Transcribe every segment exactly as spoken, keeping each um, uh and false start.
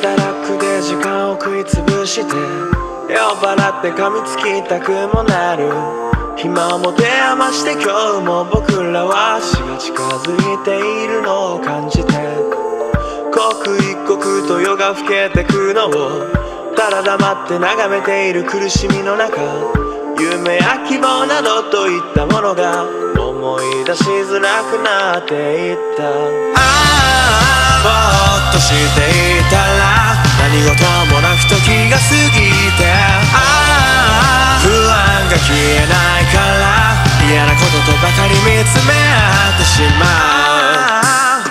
働くで時間を食いつぶして酔っ払って噛みつきたくもなる暇を持て余して今日も僕らは死が近づいているのを感じて刻一刻と夜が更けてくのをただ黙って眺めている苦しみの中夢や希望などといったものが思い出しづらくなっていったああぼーっとしていたら何事もなく時が過ぎてああ不安が消えないから嫌なこととばかり見つめ合ってしまう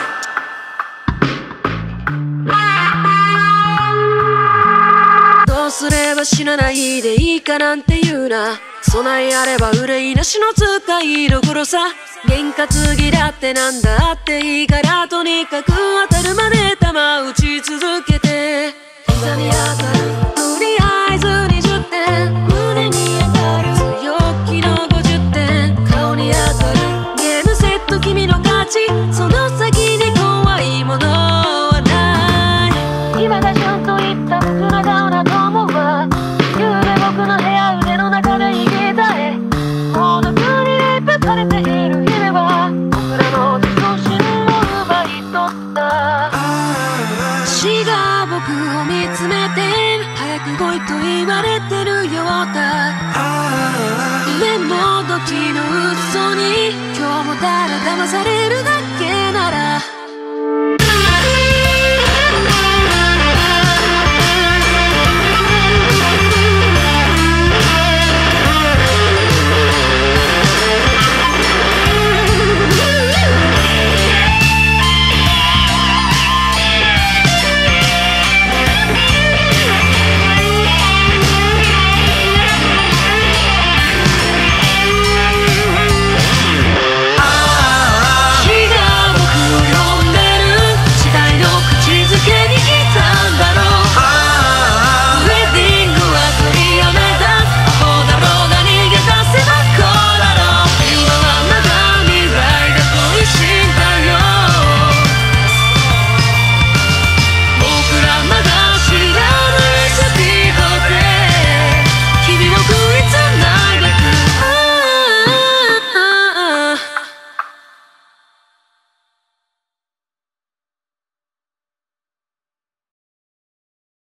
どうすれば死なないでいいかなんて言うな備えあれば憂いなしの使いどころさ験担ぎだってなんだっていいからとにかく当たるまで弾打ち続けて膝に当たるとりあえずにじゅってん胸に当たる強気のごじゅってん顔に当たるゲームセット君の勝ちその先に怖いものはない今が旬と言った僕らがなと思うわゆうべ僕の部屋腕の中で生きたい孤独にレイプされている夢は僕らの自尊心を奪い取った死が僕を見つめて早く来いと言われてるようだ夢もどきの嘘に今日もただ騙されるが